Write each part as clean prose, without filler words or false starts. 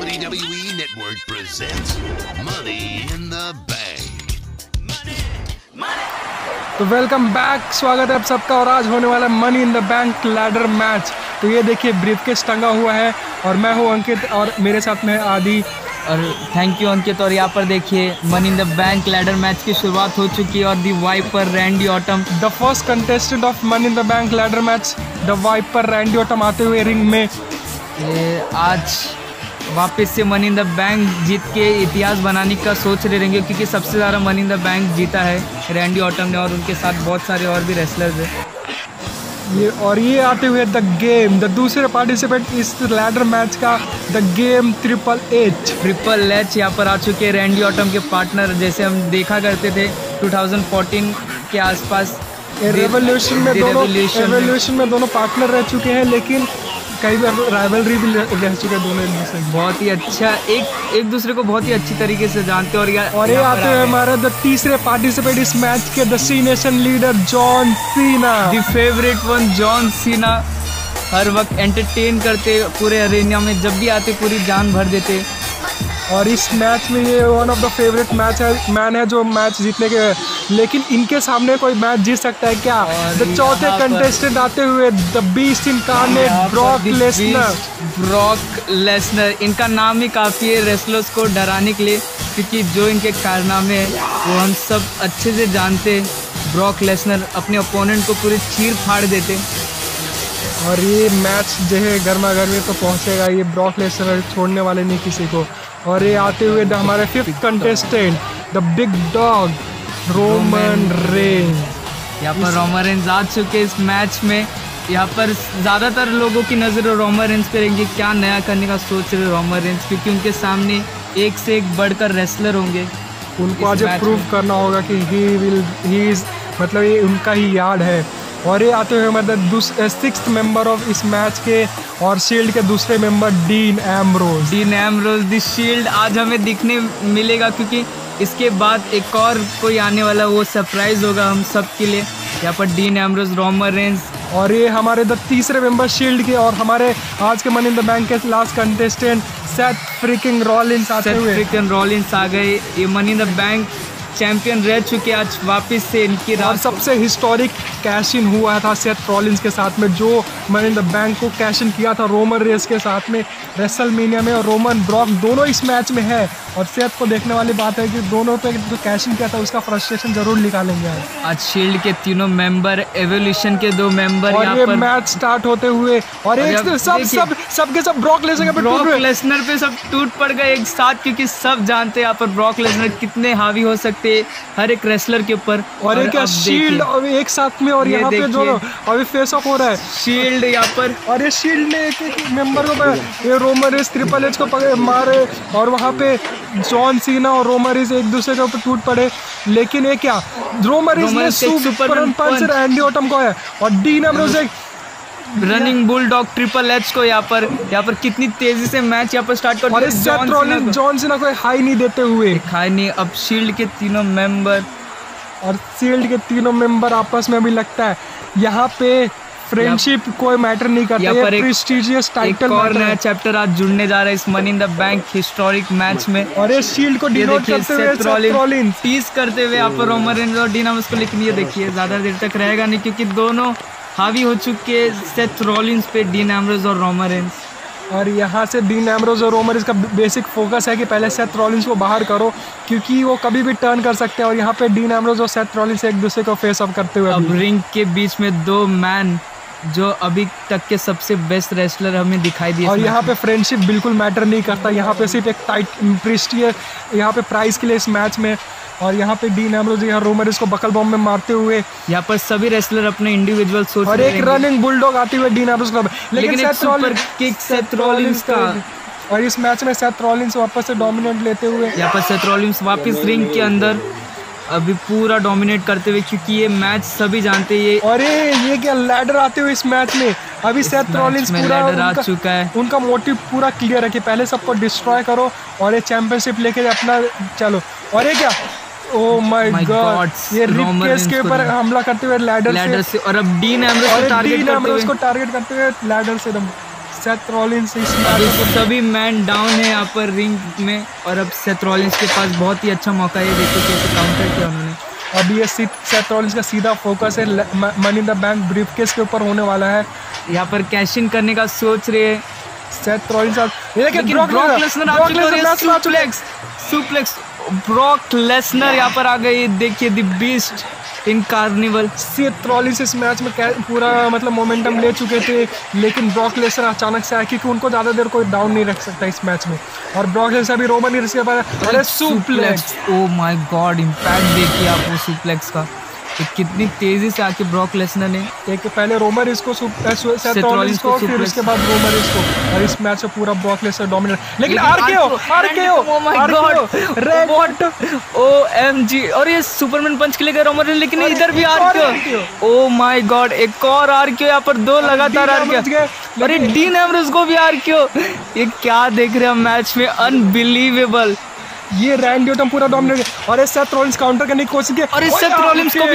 WWE Network presents Money in the Bank. तो welcome back, स्वागत है आप सबका। और आज होने वाला money in the bank ladder match. तो ये देखिए ब्रीफकेस टंगा हुआ है और मैं हूँ अंकित और मेरे साथ में आदि। और थैंक यू अंकित। और यहाँ पर देखिए money in the bank ladder match की शुरुआत हो चुकी है और the viper Randy Orton, the first contestant of money in the bank ladder match, the viper Randy Orton आते हुए रिंग में। ये आज वापस से मनी इन द बैंक जीत के इतिहास बनाने का सोच रहे रहेंगे, क्योंकि सबसे ज़्यादा मनी इन द बैंक जीता है रैंडी ऑटम ने और उनके साथ बहुत सारे और भी रेसलर्स हैं। ये आते हुए द गेम, द दूसरे पार्टिसिपेंट इस लैडर मैच का, द गेम ट्रिपल एच यहाँ पर आ चुके हैं रैंडी ऑटम के पार्टनर, जैसे हम देखा करते थे 2014 के आसपास रेवोल्यूशन में दोनों पार्टनर रह चुके हैं, लेकिन कई बार राइवलरी भी रह चुके हैं दोनों एक दूसरे। बहुत ही अच्छा एक दूसरे को बहुत ही अच्छी तरीके से जानते हैं। और ये आते हैं हमारे द तीसरे पार्टिसिपेंट इस मैच के, the Cenation leader John Cena, the favourite one John Cena. हर वक्त एंटरटेन करते पूरे अरेना में, जब भी आते पूरी जान भर देते। और इस मैच में ये one of the favourite man है जो मैच जीतने के, लेकिन इनके सामने कोई मैच जीत सकता है क्या? द चौथे कंटेस्टेंट आते हुए the beast incarnate Brock Lesnar. इनका नाम ही काफ़ी है रेसलर्स को डराने के लिए, क्योंकि जो इनके कारनामे हैं वो हम सब अच्छे से जानते हैं। ब्रॉक लेसनर अपने ओपोनेंट को पूरी चीर फाड़ देते। और ये मैच जो है गर्मा गर्मी तो पहुंचेगा, ये ब्रॉक लेसनर छोड़ने वाले नहीं किसी को। और ये आते हुए हमारे fifth contestant the big dog Roman Reigns. यहाँ पर रोमन रेंज आ चुके इस मैच में। यहाँ पर ज़्यादातर लोगों की नज़र रोमन रेंज पे रहेंगी, क्या नया करने का सोच रहे रोमन रेंज, क्योंकि उनके सामने एक से एक बढ़कर रेसलर होंगे। उनको आज प्रूव करना होगा कि ही इज़ मतलब ये उनका ही यार्ड है। और ये आते हुए मतलब सिक्स्थ मेंबर ऑफ इस मैच के और शील्ड के दूसरे member Dean Ambrose. The shield आज हमें दिखने मिलेगा, क्योंकि इसके बाद एक और कोई आने वाला, वो सरप्राइज होगा हम सब के लिए। यहाँ पर डीन एम्ब्रोज, रोमन रेंज। और ये हमारे द तीसरे मेंबर शील्ड के और हमारे आज के मनी इन द बैंक के last contestant Seth freaking Rollins आ गए। ये money in the bank champion रह चुके आज वापस से इनकी और सबसे हिस्टोरिक कैश इन हुआ था सेथ रॉलिंस के साथ में, जो मनी इन द बैंक को कैश इन किया था रोमन रेंज के साथ में रेसलमेनिया में। और रोमन ब्रॉक दोनों इस मैच में है और सेथ को देखने वाली बात है कि दोनों पे जो कैश इन किया था उसका फ्रस्ट्रेशन जरूर निकालेंगे आज शील्ड के तीनों मेंबर, एवोल्यूशन के 2 मेंबर। और ये मैच स्टार्ट होते हुए और एक सब ब्रॉक लेसनर पे सब टूट पड़ गए एक साथ, क्योंकि सब जानते हैं यहाँ पर ब्रॉक लेसनर कितने हावी हो सकते हर एक रेसलर के ऊपर। और एक शील्ड एक साथ में, और यहाँ पे दोनों अभी फेस ऑफ हो रहा है शील्ड यहाँ पर। और ये शील्ड ने एक मेंबर को ये रोमन रेंज ट्रिपल एच को मारे और वहाँ पे जॉन सीना और रोमन रेंज एक दूसरे के ऊपर टूट पड़े। लेकिन ये क्या, रोमन रेंज ने सुपर पंच रैंडी ऑटम को है और Dean Ambrose running bulldog triple H को यहाँ पर कितनी तेजी से मैच यहाँ पर स्टार्ट कर दिया। जॉन सीना को हाई नहीं देते हुए अब शील्ड के तीनों मेंबर आपस में अभी लगता है यहाँ पे फ्रेंडशिप कोई मैटर नहीं करता। यहाँ पर प्रेस्टिजियस टाइटल और नया चैप्टर आज जुड़ने जा रहा है इस money in the bank historic match में। और ये शील्ड को डिनोट करते हुए सेथ रॉलिंस टीज करते हुए यहाँ पर रोमन रेंज और डीन एम्ब्रोज को। लेकिन ये देखिए ज़्यादा देर तक रहेगा नहीं, क्योंकि दोनों हावी हो चुके सेथ रॉलिंस पे, डीन एम्ब्रोज और रोमन रेंज। और यहाँ से डीन एम्ब्रोज और रोमन रेंज का बेसिक फोकस है कि पहले सेथ रॉलिंस को बाहर करो, क्योंकि वो कभी भी टर्न कर सकते हैं। और यहाँ पे डीन एम्ब्रोज और सेथ रॉलिंस एक दूसरे को फेस ऑफ करते हुए अब रिंग के बीच में 2 मैन जो अभी तक के सबसे बेस्ट रेसलर हमें दिखाई दिए। और यहाँ पे फ्रेंडशिप बिल्कुल मैटर नहीं करता, यहाँ पे सिर्फ एक टाइट प्रेस्टिज यहाँ पे प्राइज के लिए इस मैच में। और यहाँ पे डीन एम्ब्रोज यहाँ रोमन रेंज को बकल बॉम्ब में मारते हुए यहाँ पर सभी रेसलर अपने इंडिविजुअल सोच। और एक रनिंग बुलडॉग आते हुए डीन एम्ब्रोज को, लेकिन सेथ रॉलिंस का। और इस मैच में सेथ रॉलिंस वापस से डोमिनेट लेते हुए, यहाँ पर सेथ रॉलिंस वापस रिंग के अंदर अभी पूरा डोमिनेट करते हुए, क्योंकि ये मैच सभी जानते हैं। और ये क्या लैडर आते हुए इस मैच में अभी सेथ रॉलिंस पूरा आ चुका है। उनका मोटिव पूरा क्लियर है कि पहले सबको डिस्ट्रॉय करो और ये चैंपियनशिप लेके अपना चलो। और ये क्या, ओह माय गॉड, ये रिपकेस के ऊपर हमला करते हुए लैडर से। और अब डीन एम्ब्रोज को टारगेट करते हुए लैडर से सेथ रॉलिंस इस अभी मैच में सभी मैन डाउन है यहाँ पर रिंग में, और अब सेथ रॉलिंस के पास बहुत ही अच्छा मौका है। ये देखिए कैसे काउंटर किया उन्होंने। अभी ये सेथ रॉलिंस का सीधा फोकस है money in the bank briefcase के ऊपर होने वाला है। यहाँ पर कैश इन करने का सोच रहे हैं सेथ रॉलिंस लेकिन ब्रॉक लेसनर आ चुके हैं। सुप्लेक्स ब्रॉक लेसनर यहाँ पर आ गए। देखिए the beast in carnival. Seth Rollins इस मैच में पूरा मतलब मोमेंटम ले चुके थे, लेकिन ब्रॉक लेसनर अचानक से आया क्योंकि उनको ज़्यादा देर कोई डाउन नहीं रख सकता इस मैच में। और ब्रॉक लेसनर भी रोमन रियल्स के बाद अरे suplex, oh my god, impact देखिए आप वो सुप्लेक्स का, तो कितनी तेजी से आके ब्रॉक लेसनर ने एक पहले रोमन रियल्स को सेथ रॉलिंस को फिर उसके बाद रोमन रियल्स को, और इस मैच में पूरा ब्रॉक लेसनर डोमिनेट। लेकिन RKO oh my god what OMG, और ये सुपरमैन पंच के लिए गए रोमन रियल्स, लेकिन इधर भी आरकेओ। ओ माय गॉड एक और आरकेओ, यहाँ पर दो लगातार आरकेओ। अरे डीन एम्ब्रोस को भी आरकेओ। ये क्या देख रहे हैं मैच में, अनबिलीवेबल। ये रैंडी ऑर्टन पूरा डोमिनेट, और ये सेथ रॉलिंस काउंटर करने की कोशिश की, और इस सेथ रॉलिंस को भी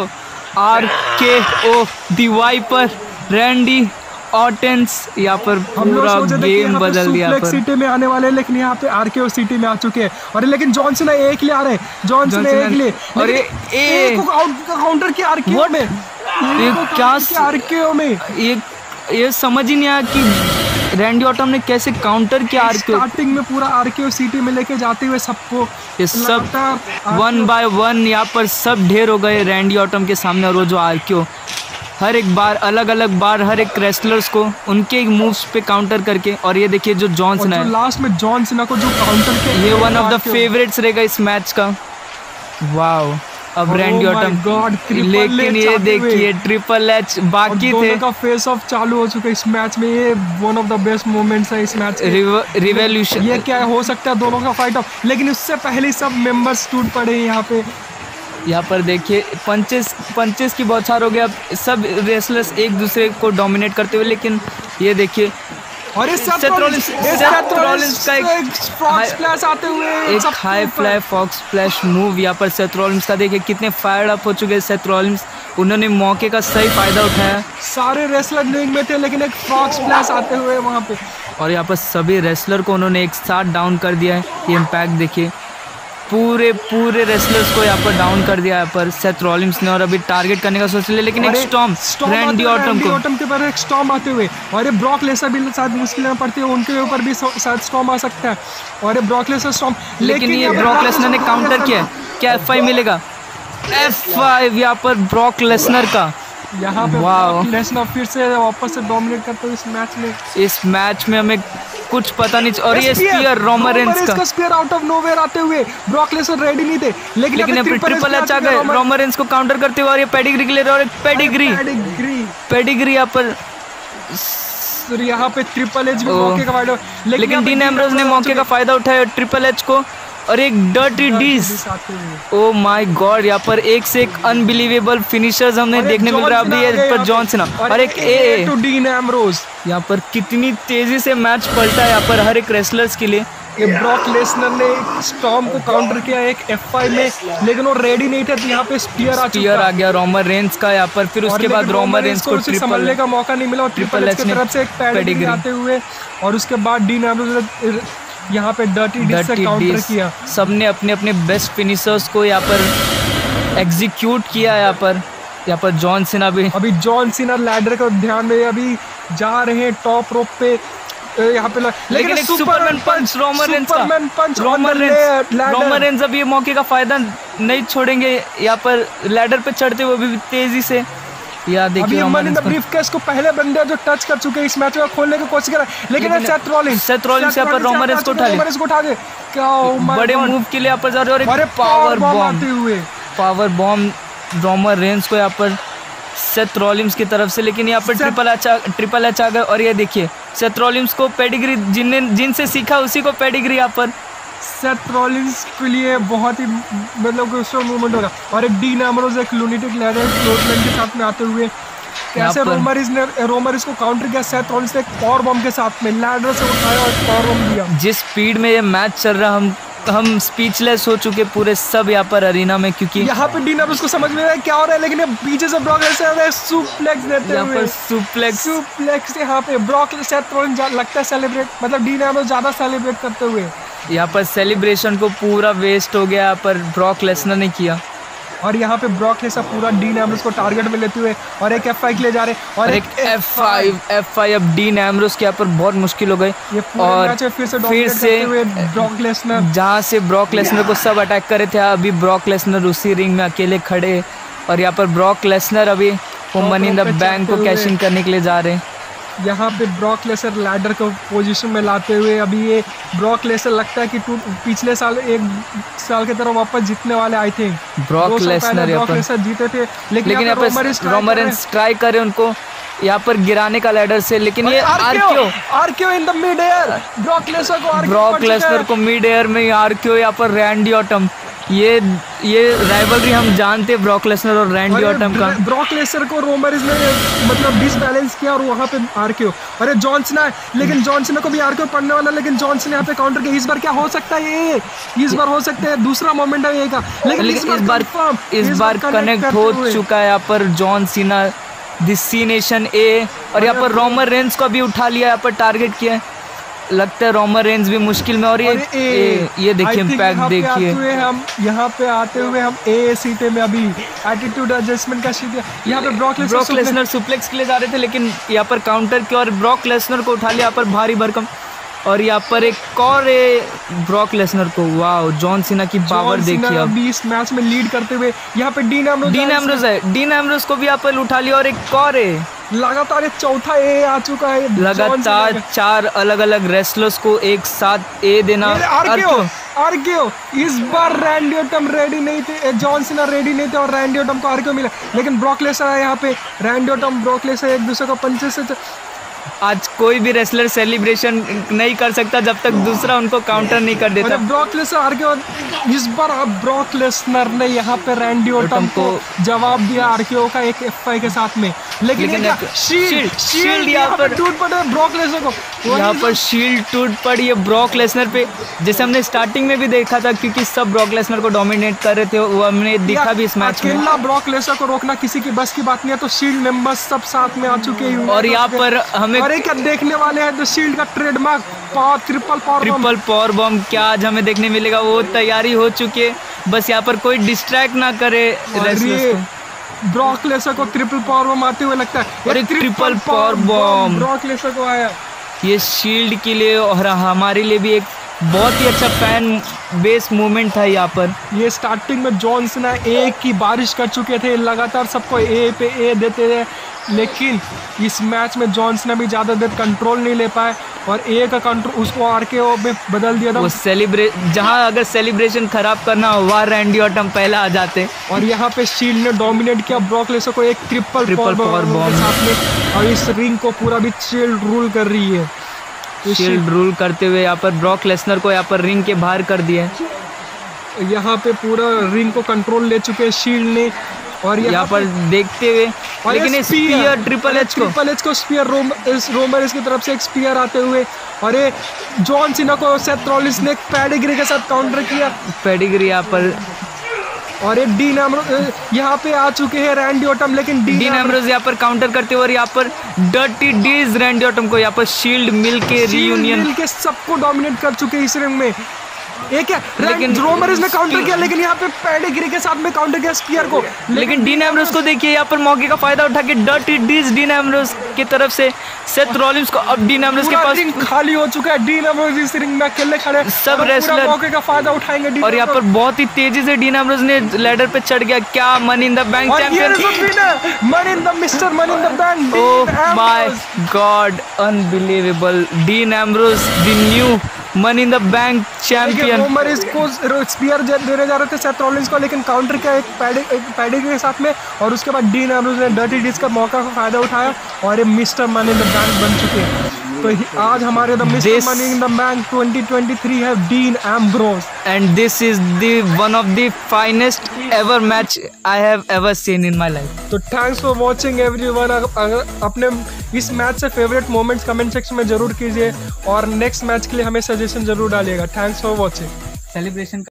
RKO the viper Randy Orton's यहाँ पर पूरा गेम बदल दिया। सुप्लेक्स सिटी में आने वाले, लेकिन यहाँ पे आरकेओ सिटी में आ चुके हैं। और लेकिन जॉन सीना एक लिए आ रहे हैं, जॉन सीना एक लिए, और ये काउंटर किया आरकेओ में। ये क्या आरकेओ में ये समझ ही नहीं आया कि रैंडी ऑर्टन ने कैसे काउंटर किया आरकेओ। स्टार्टिंग में पूरा आरकेओ सिटी में लेके जाते हुए सबको, ये सब 1 बाय 1 यहाँ पर सब ढेर हो गए रैंडी ऑर्टन के सामने। और वो जो आरकेओ हर एक बार अलग अलग बार हर एक रेसलर्स को उनके मूव्स पे काउंटर करके, और ये देखिए जो जॉन सीना है लास्ट में जॉन सीना को जो काउंटर किया, ये वन ऑफ द फेवरेट्स रहेगा इस मैच का। वाओ, अब रैंडी ऑर्टन, लेकिन ये देखिए ट्रिपल एच बाकी थे का फेस ऑफ चालू हो चुका है इस मैच में। ये one of the best moments है इस मैच रिवॉल्यूशन। ये क्या हो सकता है दोनों का फाइट ऑफ, लेकिन उससे पहले सब मेंबर्स टूट पड़े यहाँ पे। यहाँ पर देखिए पंचेस की बौछार हो गया। अब सब रेसलर्स एक दूसरे को डोमिनेट करते हुए, लेकिन ये देखिए और सेथ रॉलिंस का एक फ्रॉग स्प्लैश आते हुए, एक high fly fox splash move यहाँ पर सेथ रॉलिंस का। देखिए कितने फायर अप हो चुके हैं सेथ रॉलिंस, उन्होंने मौके का सही फायदा उठाया। सारे रेसलर रिंग में थे, लेकिन एक फ्रॉग स्प्लैश आते हुए वहाँ पे, और यहाँ पर सभी रेसलर को उन्होंने एक साथ डाउन कर दिया है। ये इम्पैक्ट देखिए, पूरे रेसलर्स को यहाँ पर डाउन कर दिया यहाँ पर सेथ रॉलिंस ने। और अभी टारगेट करने का सोच लिया, लेकिन एक स्टॉर्म रैंडी ऑर्टन के ऊपर एक स्टॉर्म आते हुए, और ये ब्रॉक लेसनर भी शायद मुश्किल में पड़ती है, उनके ऊपर भी शायद स्टॉर्म आ सकता है। और ये ब्रॉक लेसनर स्टॉर्म, लेकिन ये ब्रॉक लेसनर ने काउंटर किया। क्या F5 मिलेगा? F5 यहाँ पर ब्रॉक लेसनर का। यहाँ पे ब्रॉक लेसनर फिर से वापस से डोमिनेट करते हुए इस मैच में। इस मैच में हमें कुछ पता नहीं। और ये स्पीयर रोमन रेंस का स्पीयर आउट ऑफ नोवेयर आते हुए, ब्रॉक लेसनर रेडी नहीं थे, लेकिन ट्रिपल एच आ गए रोमन रेंस को काउंटर करते हुए। और ये पेडिग्री के लिए, और एक पेडिग्री यहाँ पर, यहाँ पे ट्रिपल एच भी मौके का फायदा, लेकिन डीन एम्ब्रोस ने मौके का फायदा उठाया ट्रिपल एच को। और एक dirty deeds, oh my god, यहाँ पर एक से एक अनबिलीवेबल फिनिशर्स हमें देखने मिल रहा है अभी ये पर जॉन सीना। और एक ए टू डीन एम्ब्रोस, यहाँ पर कितनी तेजी से मैच पलटा है यहाँ पर हर एक रेसलर्स के लिए। ये ब्रॉक लेसनर ने स्टॉर्म को काउंटर किया एक F5 में, लेकिन वो रेडी नहीं थे, तो यहाँ पे स्पीयर आ गया रोमन रेंस का यहाँ पर। फिर उसके बाद रोमन रेंस को संभलने का मौका नहीं मिला, और ट्रिपल एच की तरफ से एक पेडिग्री आते हुए, और उसके बाद डीन एम्ब्रोस ने यहाँ पे डर्टी डीस से काउंटर किया। सबने अपने अपने बेस्ट फिनिशर्स को यहाँ पर एग्जीक्यूट किया। यहाँ पर जॉन सीना भी, अभी जॉन सीना लैडर को ध्यान में अभी जा रहे हैं टॉप रोप पे यहाँ पे, लेकिन एक सुपरमैन पंच रोमन रेंस अब ये मौके का फायदा नहीं छोड़ेंगे। यहाँ पर लैडर पे चढ़ते हुए भी तेजी से, या देखिए मनी इन द ब्रीफकेस को पहले बंदे जो टच कर चुके हैं इस मैच में खोलने की कोशिश कर रहा है, लेकिन सेथ रॉलिंस यहाँ पर रोमन रेंस को उठा दे, क्या बड़े मूव के लिए यहाँ पर जा रहे हैं। और पावर बॉम्ब रोमन रेंस को यहाँ पर सेथ रॉलिंस की तरफ से, लेकिन यहाँ पर ट्रिपल एच आ गए। और ये देखिए सेथ रॉलिंस को पेडिग्री, जिनसे सीखा उसी को पेडिग्री यहाँ पर सेथ रॉलिंस के लिए बहुत ही मतलब मूवमेंट होगा। और एक डीन एम्ब्रोस एक लुनेटिक लैडर क्लोथलैंड के साथ में आते हुए, कैसे रोमरिस को काउंटर किया सेथ रॉलिंस ने एक पावर बॉम्ब के साथ में, लैडर से उठाया और पावर बॉम्ब दिया। जिस स्पीड में ये मैच चल रहा, हम हम स्पीचलेस हो चुके पूरे सब यहाँ पर अरीना में, क्योंकि यहाँ पे डीन एम्ब्रोस को समझ में क्या हो रहा है, लेकिन ये पीछे से ब्रॉक लेसनर सुप्लेक्स देते यहाँ हुए पर सुप्लेक्स यहाँ पे ब्रॉक सेथ रॉलिंस लगता है सेलिब्रेट, मतलब डीन एम्ब्रोस ज़्यादा सेलिब्रेट करते हुए। यहाँ पर सेलिब्रेशन को पूरा वेस्ट हो गया, यहाँ पर ब्रॉक लेसनर ने किया। और यहाँ पे ब्रॉक लेसनर पूरा डीन एम्ब्रोस को टारगेट में लेते हुए और एक F5 के लिए जा रहे हैं और एक F5 अब डीन एम्ब्रोस के यहाँ पर बहुत मुश्किल हो गई। और फिर से ब्रॉक लेसनर, जहाँ से ब्रॉक लेसनर को सब अटैक करे थे, अभी ब्रॉक लेसनर उसी रिंग में अकेले खड़े, और यहाँ पर ब्रॉक लेसनर अभी वो मनी इन द बैंक को कैश इन करने के लिए जा रहे हैं। यहाँ पे ब्रॉक लेसनर लैडर को पोजीशन में लाते हुए अभी ये ब्रॉक लेसनर लगता है कि पिछले साल एक साल की तरह वापस जीतने वाले आए थे। ब्रॉक लेसनर जीते थे, लेकिन यहाँ पर रोमन रेंस ट्राई करे उनको यहाँ पर गिराने का लैडर से, लेकिन ये RKO in the mid air, Brock Lesnar को मिड एयर में आरक्यू, यहाँ पर रैंडी ऑर्टन, ये राइवलरी हम जानते हैं ब्रॉक लेसनर और रैंडी ऑर्टन का। ब्रॉक लेसनर को रोमन रेंस ने मतलब डिसबैलेंस किया और वहाँ पे आरक्यू, अरे जॉन सीना है, लेकिन जॉन सीना को भी आरक्यू पड़ने वाला, लेकिन जॉन सीना यहाँ पे काउंटर किया। इस बार क्या हो सकता है, ये इस बार हो सकता है दूसरा मोमेंट है ये का, लेकिन इस बार कनेक्ट हो चुका है यहाँ पर John Cena this C nation ए, और यहाँ पर रोमन रेंस को भी उठा लिया, यहाँ पर टारगेट किया है। लगता है रोमन रेंस भी मुश्किल में, और ये देखिए इम्पैक्ट देखिए। हम यहाँ पे आते हुए हम ए सीटे में अभी एटीट्यूड एडजस्टमेंट का सीट, यहाँ पे ब्रॉक लेसनर सुप्लेक्स के लिए जा रहे थे, लेकिन यहाँ पर काउंटर किया और ब्रॉक लेसनर को उठा लिया यहाँ पर भारी भरकम, और यहाँ पर एक और ब्रॉक लेसनर को, वाह जॉन सीना की पावर देखिए। अभी इस मैच में लीड करते हुए यहाँ पे डीन एम्ब्रोस को भी यहाँ पर उठा लिया, और एक और लगातार चौथा ए आ चुका है। लगातार 4 अलग अलग रेसलर्स को एक साथ ए देना। आरक्यू इस बार रैंडी ऑर्टन रेडी नहीं थे, जॉन सीना रेडी नहीं थे और रैंडी ऑर्टन को आरक्यू मिला, लेकिन ब्रॉक लेसनर है यहाँ पे। रैंडी ऑर्टन ब्रॉक लेसनर एक दूसरे को पंचे से आज कोई भी रेसलर सेलिब्रेशन नहीं कर सकता जब तक दूसरा उनको काउंटर नहीं कर देता। ब्रॉक लेसनर आरक्यू, इस बार ब्रॉक लेसनर ने यहाँ पे रैंडी ऑर्टन को जवाब दिया आरक्यू का एक F5 के साथ में, लेकिन शील्ड यहाँ पर टूट पड़ा ब्रॉक लेसनर को, यहाँ पर शील्ड टूट पड़ी है ब्रॉक लेसनर पे, जैसे हमने स्टार्टिंग में भी देखा था, क्योंकि सब ब्रॉक लेसनर को डोमिनेट कर रहे थे, वो हमने देखा भी इस मैच में। अकेला ब्रॉक लेसनर को रोकना किसी की बस की बात नहीं है, तो शील्ड मेंबर्स सब साथ में आ चुके हैं। और यहाँ पर हमें क्या देखने वाले हैं, द शील्ड का ट्रेडमार्क ट्रिपल पावर बम क्या आज हमें देखने मिलेगा, वो तैयारी हो चुकी है, बस यहाँ पर कोई डिस्ट्रैक्ट ना करे रेसलर्स को। ब्रॉक लेसनर को ट्रिपल पावर बम आते हुए लगता है, और एक triple power bomb Brock Lesnar को आया। ये शील्ड के लिए और हमारे लिए भी एक बहुत ही अच्छा फैन बेस मूवमेंट था यहाँ पर। ये स्टार्टिंग में जॉन सीना ए की बारिश कर चुके थे, लगातार सबको ए पे ए देते थे, लेकिन इस मैच में जॉन सीना भी ज़्यादा देर कंट्रोल नहीं ले पाए और ए का कंट्रोल उसको आरकेओ में बदल दिया था। वो जहाँ अगर सेलिब्रेशन खराब करना हो वहाँ रैंडी ऑर्टन पहला आ जाते, और यहाँ पे शील्ड ने डोमिनेट किया ब्रॉक लेसनर को एक ट्रिपल पावर बम के साथ में, और इस रिंग को पूरा भी शील्ड रूल कर रही है। शील्ड रूल करते हुए यहाँ पर ब्रॉक लेसनर को यहाँ पर रिंग के बाहर कर दिया, यहाँ पे पूरा रिंग को कंट्रोल ले चुके हैं शील्ड ने। और यहाँ पर देखते हुए, लेकिन स्पीयर ट्रिपल एच को स्पीयर रोमन रेंस की तरफ से एक स्पीयर आते हुए, और ये जॉन सीना को सेथ रॉलिंस ने पेडिग्री के साथ काउंटर किया। पेडिग्री यहाँ पर, और एक डीन एम्ब्रोस यहाँ पे आ चुके हैं रैंडी ऑर्टन, लेकिन डीन एम्ब्रोस यहाँ पर काउंटर करते हुए, और यहाँ पर डर्टी डीज रैंडी ऑर्टन को यहाँ पर शील्ड मिल के रियूनियन के सबको डोमिनेट कर चुके हैं इस रिंग में। एक है, लेकिन रोमन रेंस ने काउंटर किया, लेकिन यहाँ पे पेडिग्री के साथ में काउंटर किया स्पीयर को, लेकिन डीन एम्ब्रोस को देखिए यहाँ पर मौके का फायदा उठा के डर्टी डीज डीन एम्ब्रोस की तरफ से सेथ रॉलिंस को, अब डीन एम्ब्रोस के पास रिंग खाली हो चुका है, डीन एम्ब्रोस इस रिंग में अकेले खड़े, सब रेसलर मौके का फायदा उठाएंगे। और यहाँ पर बहुत ही तेजी से डीन एम्ब्रोस ने लैडर पे चढ़ गया, क्या money in the bank champion, money in the mister money in the bank. Oh my god, unbelievable, Dean Ambrose the new money in the bank champion. Roman Reigns को spear देने जा रहे थे सेथ रॉलिंस को, लेकिन counter किया एक pedigree के साथ में, और उसके बाद डीन एम्ब्रोस ने डर्टी डीज का मौका का फायदा उठाया और ये mister money in the bank बन चुके हैं। तो आज हमारे the mister money in the bank 2023 है Dean Ambrose, and this is the one of the finest ever match I have ever seen in my life. तो थैंक्स फॉर वॉचिंग एवरीवन। अगर अपने इस मैच से फेवरेट मोमेंट्स कमेंट सेक्शन में जरूर कीजिए, और नेक्स्ट मैच के लिए हमें सजेशन जरूर डालिएगा। Thanks for watching. सेलिब्रेशन